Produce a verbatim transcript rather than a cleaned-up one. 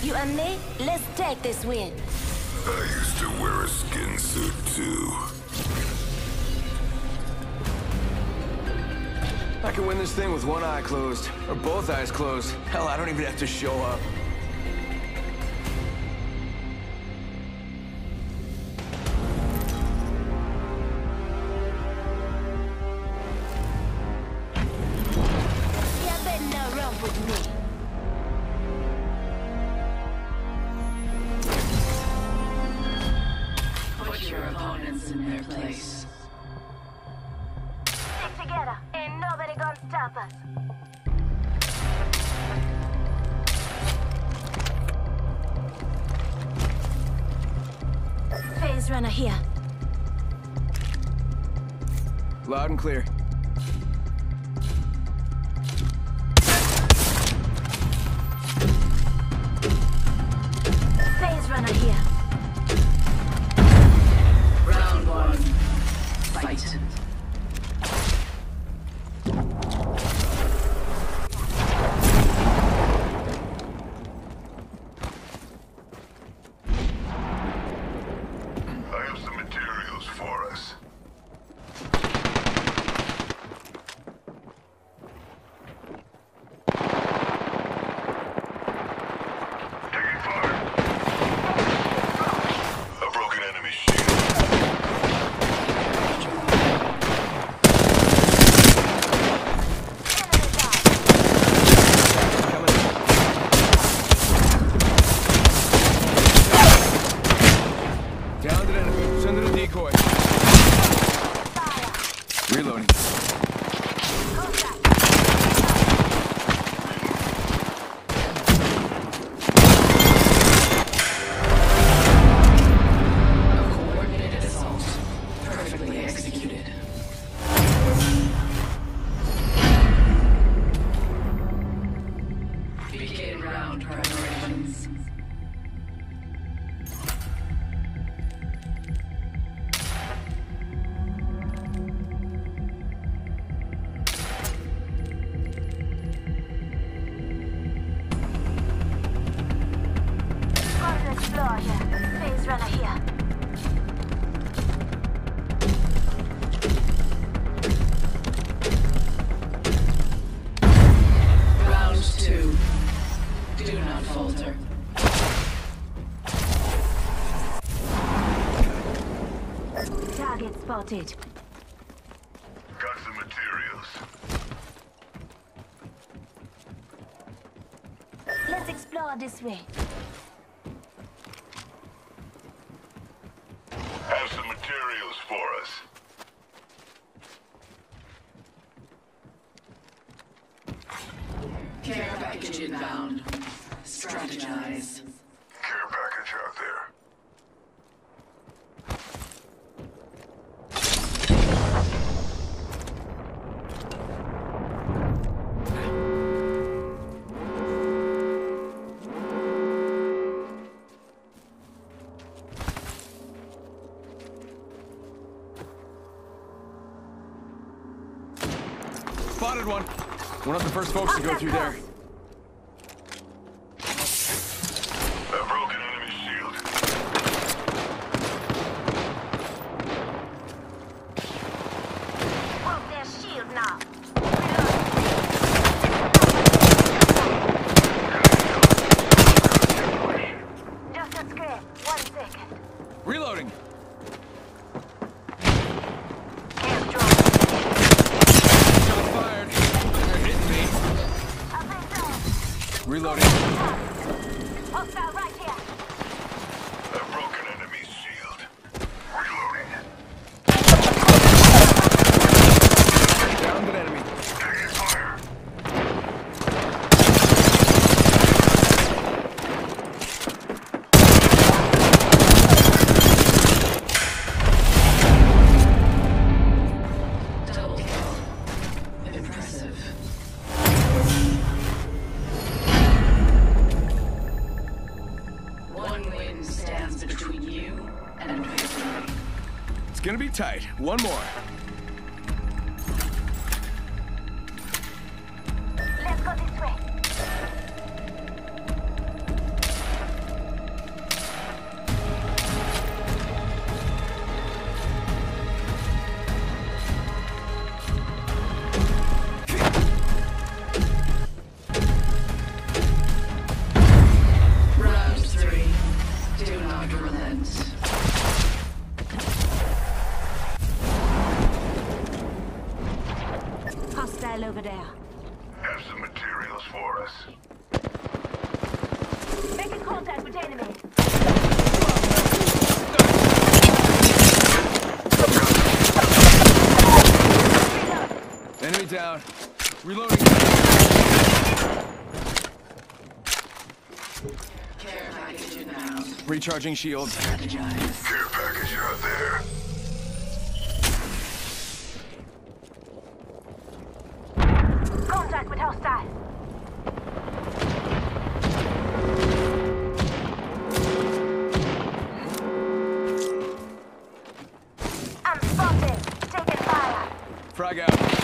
You and me, let's take this win. I used to wear a skin suit too. I can win this thing with one eye closed, or both eyes closed. Hell, I don't even have to show up. You better not run with me. Put your opponents in their place. Stick together, ain't nobody gonna stop us. Phase runner here. Loud and clear. Phase runner here. Round one. Fight. I have some materials for us. Taking fire. A broken enemy shield. Downed an enemy. Send it a decoy. Reloading. A coordinated assault. Perfectly executed. Begin round preparations. Gonna explore here. Phase runner here. Round two. Do not falter. Target spotted. Got some materials. Let's explore this way. Have some materials for us. Care package inbound. Strategize. Care package out there. Spotted one. One of the first folks to go through there. A broken enemy shield. Broke their shield now. Just a scrape. One second. Reloading. Camp drone. Shots fired. They're hitting me. Up and down. Reloading. Hostile right here. A broken enemy shield. Reloading. Downed an enemy. Taking fire. Double kill. Impressive. One win stands between you and victory. It's gonna be tight. One more. Let's go this way. over there. Have some materials for us. Making contact with enemy. Enemy down. Reloading. Care package inbound. Recharging shields. Strategize. Care package out there. Contact with hostile. I'm spotted. Taking fire. Frag out.